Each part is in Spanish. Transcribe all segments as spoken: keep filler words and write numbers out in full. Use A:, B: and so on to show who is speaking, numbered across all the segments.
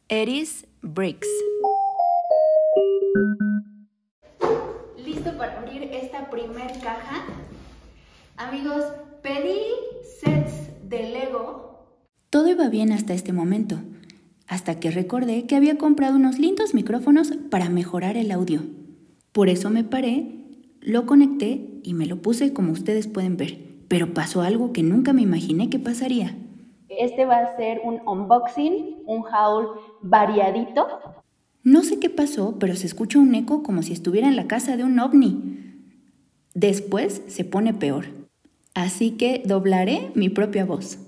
A: Eris Bricks.
B: ¿Listo para abrir esta primer caja? Amigos, pedí sets de Lego.
A: Todo iba bien hasta este momento, hasta que recordé que había comprado unos lindos micrófonos para mejorar el audio. Por eso me paré, lo conecté y me lo puse como ustedes pueden ver. Pero pasó algo que nunca me imaginé que pasaría.
B: Este va a ser un unboxing, un haul variadito.
A: No sé qué pasó, pero se escucha un eco como si estuviera en la casa de un ovni. Después se pone peor. Así que doblaré mi propia voz.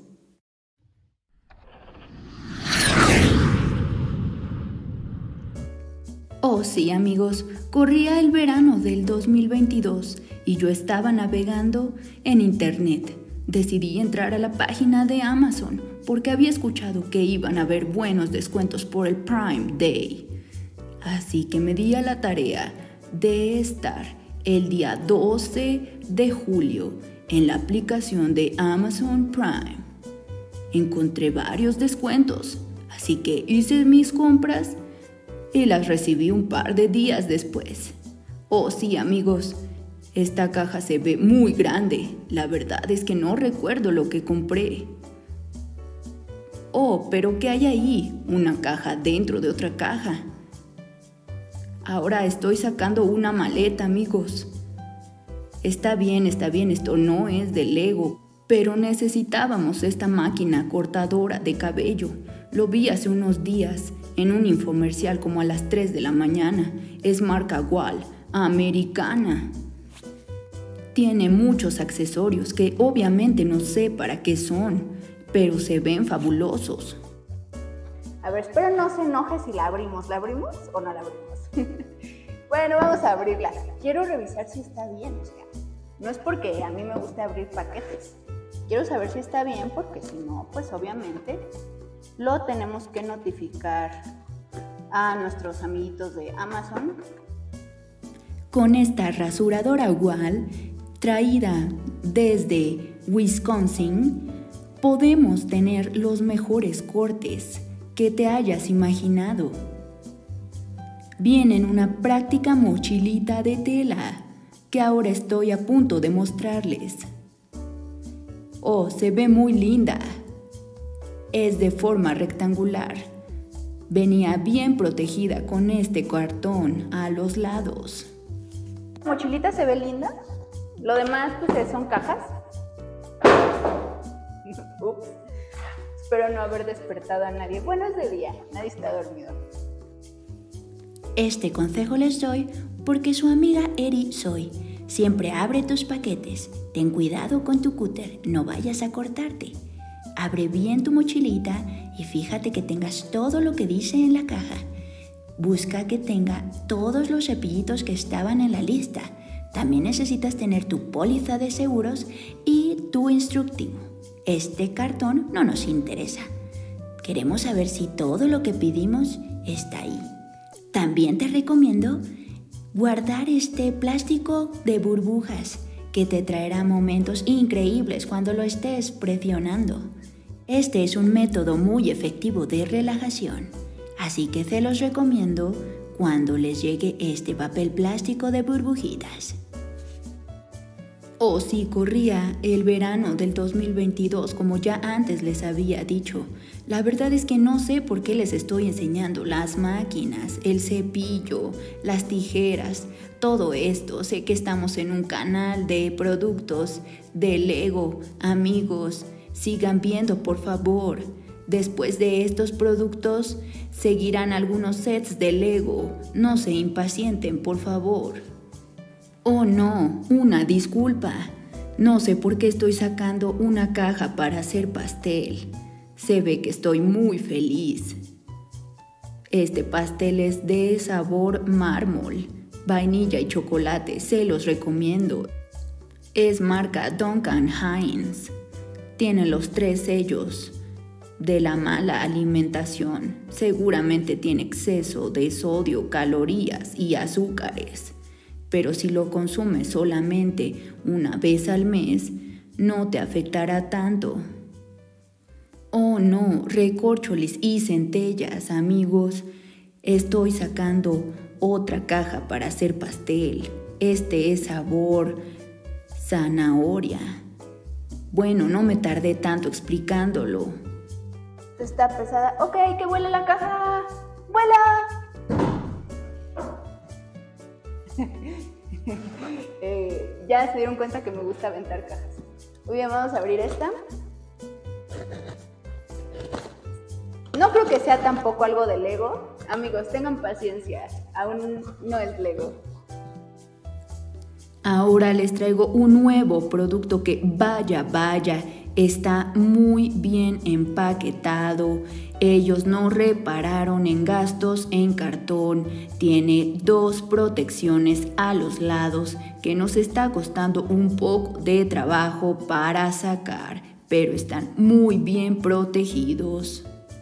A: Oh sí, amigos, corría el verano del dos mil veintidós y yo estaba navegando en internet. Decidí entrar a la página de Amazon porque había escuchado que iban a haber buenos descuentos por el Prime Day. Así que me di a la tarea de estar el día doce de julio en la aplicación de Amazon Prime. Encontré varios descuentos, así que hice mis compras y las recibí un par de días después. Oh sí, amigos, esta caja se ve muy grande. La verdad es que no recuerdo lo que compré. Oh, pero ¿qué hay ahí? Una caja dentro de otra caja. Ahora estoy sacando una maleta, amigos. Está bien, está bien, esto no es de Lego, pero necesitábamos esta máquina cortadora de cabello. Lo vi hace unos días en un infomercial como a las tres de la mañana. Es marca Wahl, americana. Tiene muchos accesorios que obviamente no sé para qué son, pero se ven fabulosos.
B: A ver, espero no se enoje si la abrimos. ¿La abrimos o no la abrimos? Bueno, vamos a abrirla. Quiero revisar si está bien, o sea, no es porque a mí me guste abrir paquetes. Quiero saber si está bien porque si no, pues obviamente lo tenemos que notificar a nuestros amiguitos de Amazon.
A: Con esta rasuradora Wahl, traída desde Wisconsin, podemos tener los mejores cortes que te hayas imaginado. Viene en una práctica mochilita de tela que ahora estoy a punto de mostrarles. Oh, se ve muy linda. Es de forma rectangular. Venía bien protegida con este cartón a los lados.
B: La mochilita se ve linda. Lo demás pues son cajas. Ups. Espero no haber despertado a nadie. Bueno, es de día, nadie está dormido.
A: Este consejo les doy porque su amiga Eri soy. Siempre abre tus paquetes. Ten cuidado con tu cúter, no vayas a cortarte. Abre bien tu mochilita y fíjate que tengas todo lo que dice en la caja. Busca que tenga todos los cepillitos que estaban en la lista. También necesitas tener tu póliza de seguros y tu instructivo. Este cartón no nos interesa. Queremos saber si todo lo que pedimos está ahí. También te recomiendo guardar este plástico de burbujas que te traerá momentos increíbles cuando lo estés presionando. Este es un método muy efectivo de relajación, así que se los recomiendo cuando les llegue este papel plástico de burbujitas. Oh, sí, corría el verano del dos mil veintidós, como ya antes les había dicho. La verdad es que no sé por qué les estoy enseñando las máquinas, el cepillo, las tijeras, todo esto. Sé que estamos en un canal de productos de Lego. Amigos, sigan viendo, por favor. Después de estos productos, seguirán algunos sets de Lego. No se impacienten, por favor. Oh no, una disculpa. No sé por qué estoy sacando una caja para hacer pastel. Se ve que estoy muy feliz. Este pastel es de sabor mármol, vainilla y chocolate, se los recomiendo. Es marca Duncan Hines. Tiene los tres sellos de la mala alimentación. Seguramente tiene exceso de sodio, calorías y azúcares. Pero si lo consumes solamente una vez al mes, no te afectará tanto. Oh no, recórcholis y centellas, amigos. Estoy sacando otra caja para hacer pastel. Este es sabor zanahoria. Bueno, no me tardé tanto explicándolo.
B: Está pesada. Ok, que vuele la caja. ¡Vuela! eh, ya se dieron cuenta que me gusta aventar cajas. Muy bien, vamos a abrir esta. No creo que sea tampoco algo de Lego. Amigos, tengan paciencia. Aún no es Lego.
A: Ahora les traigo un nuevo producto que vaya, vaya, está muy bien empaquetado. Ellos no repararon en gastos en cartón. Tiene dos protecciones a los lados que nos está costando un poco de trabajo para sacar, pero están muy bien protegidos.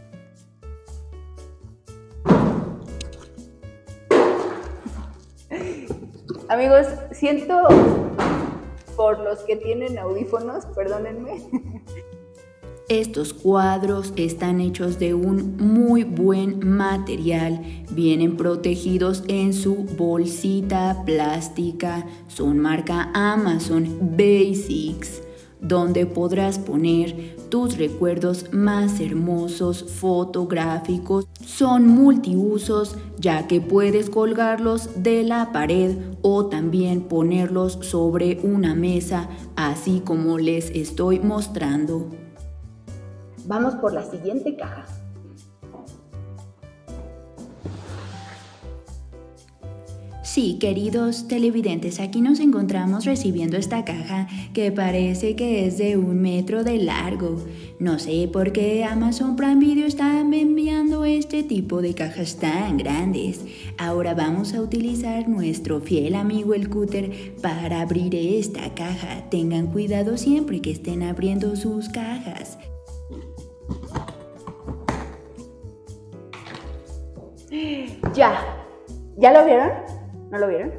B: Amigos, siento por los que tienen audífonos, perdónenme.
A: Estos cuadros están hechos de un muy buen material, vienen protegidos en su bolsita plástica, son marca Amazon Basics, donde podrás poner tus recuerdos más hermosos fotográficos. Son multiusos, ya que puedes colgarlos de la pared o también ponerlos sobre una mesa, así como les estoy mostrando.
B: Vamos por la siguiente caja.
A: Sí, queridos televidentes, aquí nos encontramos recibiendo esta caja que parece que es de un metro de largo. No sé por qué Amazon Prime Video está enviando este tipo de cajas tan grandes. Ahora vamos a utilizar nuestro fiel amigo el cúter para abrir esta caja. Tengan cuidado siempre que estén abriendo sus cajas.
B: Ya, ¿ya lo vieron? ¿No lo vieron?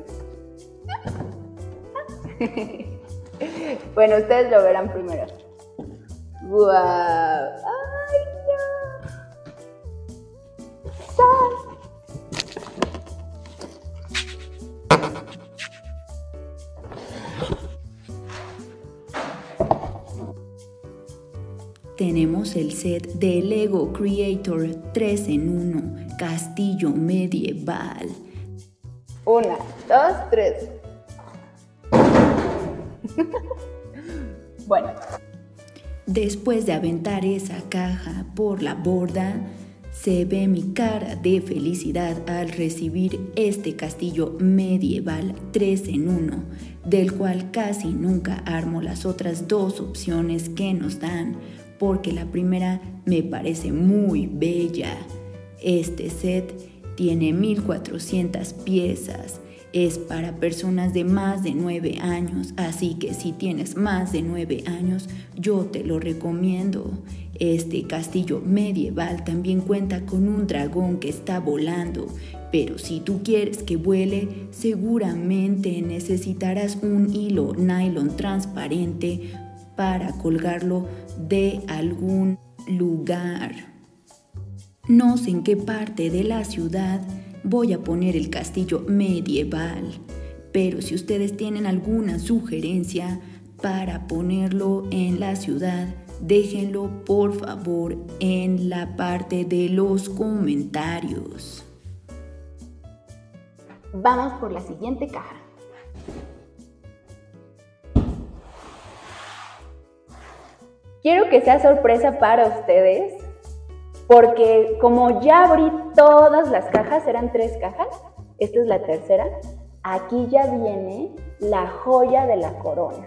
B: Bueno, ustedes lo verán primero. ¡Guau! ¡Ay, no! ¡Sal!
A: Tenemos el set de Lego Creator tres en uno, Castillo Medieval.
B: Una, dos, tres. Bueno.
A: Después de aventar esa caja por la borda, se ve mi cara de felicidad al recibir este castillo medieval tres en uno, del cual casi nunca armo las otras dos opciones que nos dan, porque la primera me parece muy bella. Este set tiene mil cuatrocientas piezas, es para personas de más de nueve años, así que si tienes más de nueve años, yo te lo recomiendo. Este castillo medieval también cuenta con un dragón que está volando, pero si tú quieres que vuele, seguramente necesitarás un hilo nylon transparente para colgarlo de algún lugar. No sé en qué parte de la ciudad voy a poner el castillo medieval, pero si ustedes tienen alguna sugerencia para ponerlo en la ciudad, déjenlo por favor en la parte de los comentarios.
B: Vamos por la siguiente caja. Quiero que sea sorpresa para ustedes, porque como ya abrí todas las cajas, eran tres cajas, esta es la tercera, aquí ya viene la joya de la corona.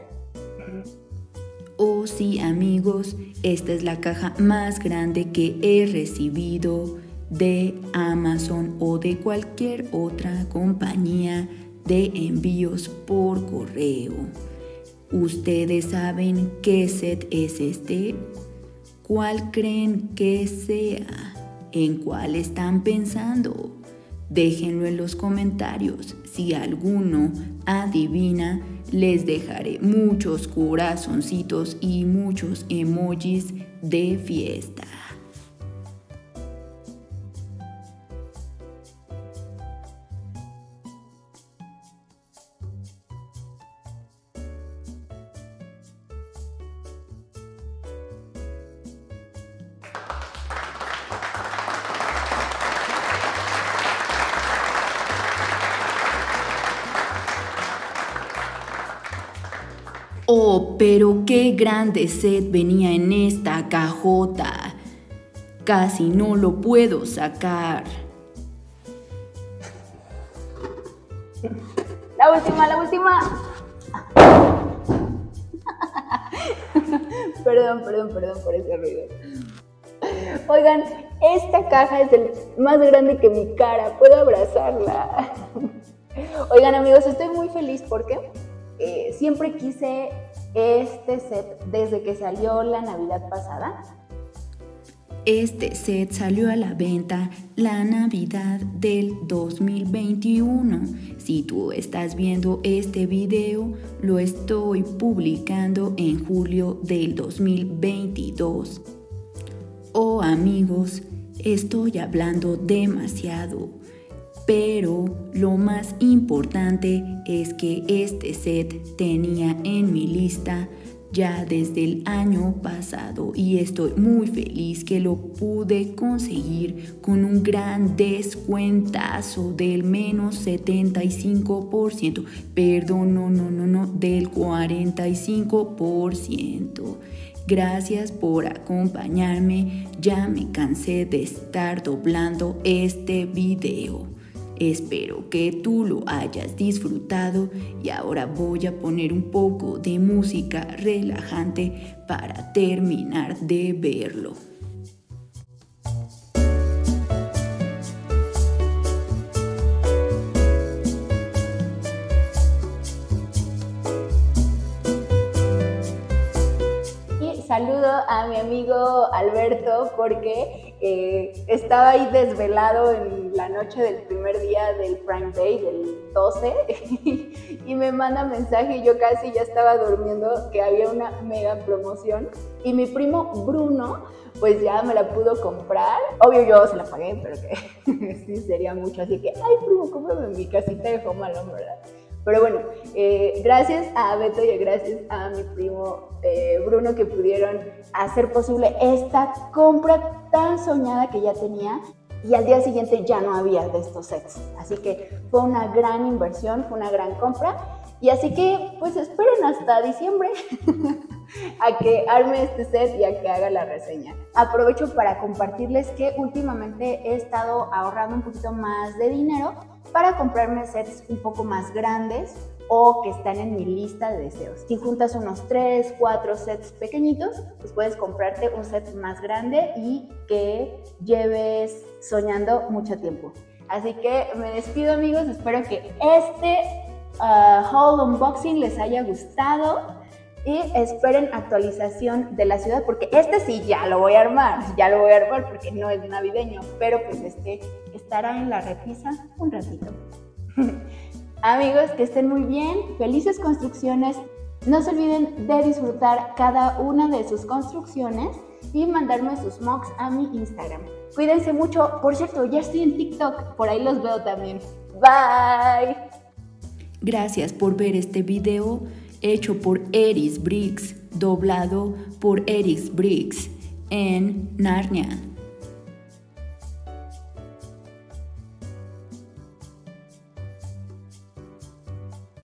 A: Oh sí, amigos, esta es la caja más grande que he recibido de Amazon o de cualquier otra compañía de envíos por correo. ¿Ustedes saben qué set es este? ¿Cuál creen que sea? ¿En cuál están pensando? Déjenlo en los comentarios. Si alguno adivina, les dejaré muchos corazoncitos y muchos emojis de fiesta. Oh, pero qué grande set venía en esta cajota. Casi no lo puedo sacar.
B: La última, la última. Perdón, perdón, perdón por ese ruido. Oigan, esta caja es el más grande que mi cara. Puedo abrazarla. Oigan, amigos, estoy muy feliz porque Eh, siempre quise este set desde que salió la Navidad pasada.
A: Este set salió a la venta la Navidad del dos mil veintiuno. Si tú estás viendo este video, lo estoy publicando en julio del dos mil veintidós. Oh, amigos, estoy hablando demasiado. Pero lo más importante es que este set tenía en mi lista ya desde el año pasado y estoy muy feliz que lo pude conseguir con un gran descuentazo del menos setenta y cinco por ciento. Perdón, no, no, no, no, del cuarenta y cinco por ciento. Gracias por acompañarme, ya me cansé de estar doblando este video. Espero que tú lo hayas disfrutado y ahora voy a poner un poco de música relajante para terminar de verlo.
B: Y saludo a mi amigo Alberto porque eh, estaba ahí desvelado en la noche del primer día del Prime Day, del doce, y me manda mensaje y yo casi ya estaba durmiendo que había una mega promoción y mi primo Bruno pues ya me la pudo comprar. Obvio yo se la pagué, pero que sí sería mucho, así que ay primo, cómprame mi casita de Home Alone, ¿verdad? Pero bueno, eh, gracias a Beto y gracias a mi primo eh, Bruno que pudieron hacer posible esta compra tan soñada que ya tenía y al día siguiente ya no había de estos sets. Así que fue una gran inversión, fue una gran compra y así que pues esperen hasta diciembre a que arme este set y a que haga la reseña. Aprovecho para compartirles que últimamente he estado ahorrando un poquito más de dinero para comprarme sets un poco más grandes o que están en mi lista de deseos. Si juntas unos tres, cuatro sets pequeñitos, pues puedes comprarte un set más grande y que lleves soñando mucho tiempo. Así que me despido, amigos, espero que este uh, haul unboxing les haya gustado y esperen actualización de la ciudad porque este sí ya lo voy a armar, ya lo voy a armar porque no es navideño, pero pues este estará en la repisa un ratito. Amigos, que estén muy bien, felices construcciones, no se olviden de disfrutar cada una de sus construcciones y mandarme sus mocks a mi Instagram. Cuídense mucho, por cierto, ya estoy en TikTok, por ahí los veo también. Bye.
A: Gracias por ver este video hecho por Eris Briggs, doblado por Eris Briggs en Narnia.